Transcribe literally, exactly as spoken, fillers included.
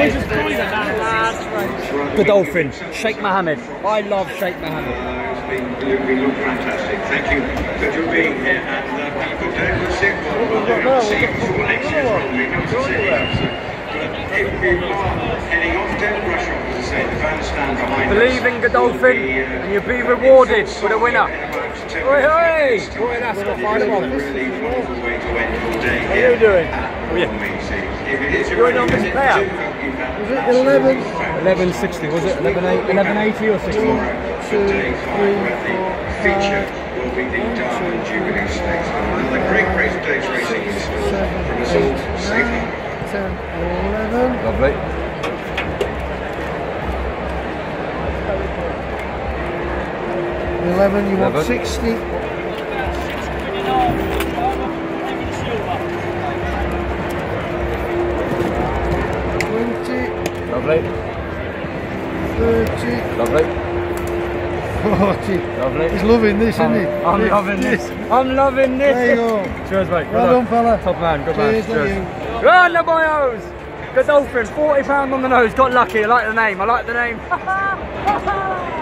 Godolphin, Sheikh Mohammed. I love Sheikh Mohammed. We look fantastic. Thank you for being here. And uh, people don't look sick. We'll see you for next year. Probably come to see you. If you are heading off, don't rush off, as I say. The fans stand behind us. Believe in Godolphin and you'll be rewarded with a winner. Oi, oi! What an Ascot final one. Really wonderful way to end your day. How are you doing? Oh, yeah. If it is You're an honest player. Was it eleven? eleven sixty, was it? eleven eighty or sixty? Two, three, four, feature will be the Diamond Jubilee Stakes. Another great race of days racing in store from us all. Safely. ten, eleven. Lovely. eleven, you want sixty? twenty. Lovely. thirty. Lovely. forty. Lovely. He's loving this, isn't he? I'm This, loving this. this. I'm loving this. There you go. Cheers, mate. Well done, fella. Top man. Good Cheers, man. Cheers. Cheers. Run the boyos. Godolphin, forty pounds on the nose. Got lucky. I like the name. I like the name.